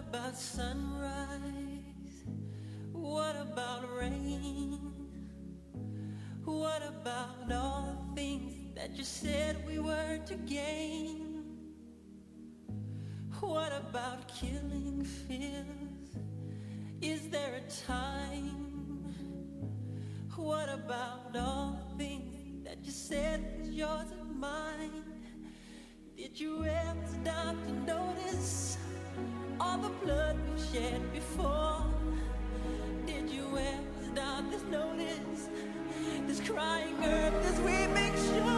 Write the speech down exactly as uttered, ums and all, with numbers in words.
about sunrise? What about rain? What about all the things that you said we were to gain? What about killing fears? Is there a time? What about all the things that you said was yours and mine? Did you ever stop to notice all the blood we've shed before? Did you ever stop to notice this crying earth as we make sure